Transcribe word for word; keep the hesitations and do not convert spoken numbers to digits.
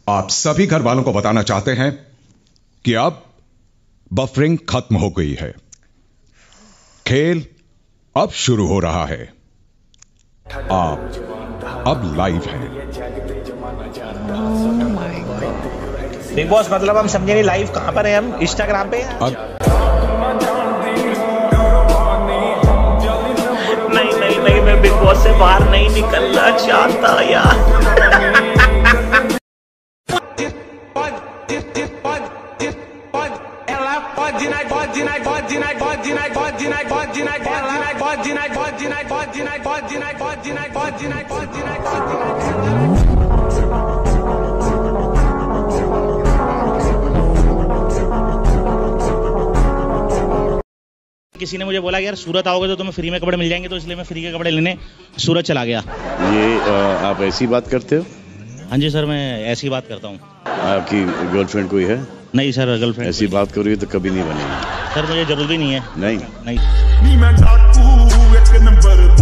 आप सभी घर वालों को बताना चाहते हैं कि अब बफरिंग खत्म हो गई है। खेल अब शुरू हो रहा है। आप अब लाइव हैं। बिग बॉस मतलब हम समझे नहीं, लाइव कहां पर है? हम इंस्टाग्राम पे हैं। अब नहीं नहीं नहीं, मैं बिग बॉस से बाहर नहीं निकलना चाहता यार। किसी ने मुझे बोला कि यार सूरत आओगे तो तुम्हें फ्री में कपड़े मिल जाएंगे, तो इसलिए मैं फ्री के कपड़े लेने सूरत चला गया। ये आ, आप ऐसी बात करते हो? हाँ जी सर, मैं ऐसी बात करता हूँ। आपकी गर्लफ्रेंड कोई है? नहीं सर, गर्लफ्रेंड ऐसी बात करोगे तो कभी नहीं बनेगी। सर मुझे जरूरत भी नहीं है। नहीं नहीं।